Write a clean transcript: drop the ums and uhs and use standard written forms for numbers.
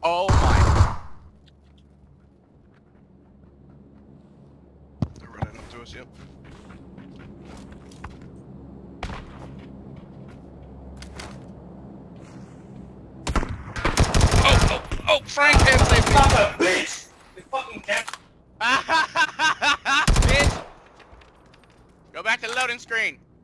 Oh my. They're running up to us, yep. Oh, Frank can't save me. Stop that bitch! You fucking can't. Bitch. Go back to the loading screen.